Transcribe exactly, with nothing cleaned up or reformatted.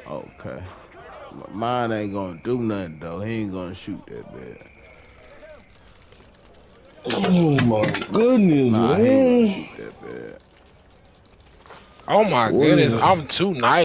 Okay. Mine ain't gonna do nothing though. He ain't gonna shoot that bad. Oh my goodness, Nah, he ain't gonna man. shoot that bad. Oh my What goodness, is it? I'm too nice.